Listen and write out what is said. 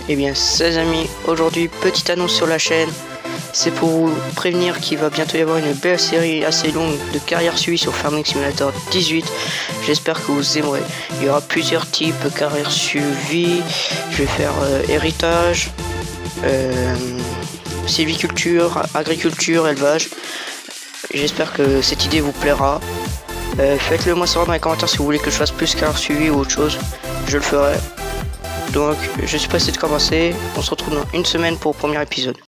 Eh bien, ces amis, aujourd'hui, petite annonce sur la chaîne. C'est pour vous prévenir qu'il va bientôt y avoir une belle série assez longue de carrière suivie sur Farming Simulator 18. J'espère que vous aimerez. Il y aura plusieurs types de carrière suivie. Je vais faire héritage, sylviculture, agriculture, élevage. J'espère que cette idée vous plaira. Faites-le moi savoir dans les commentaires si vous voulez que je fasse plus carrière suivie ou autre chose. Je le ferai. Donc, je suis pressé de commencer. On se retrouve dans une semaine pour le premier épisode.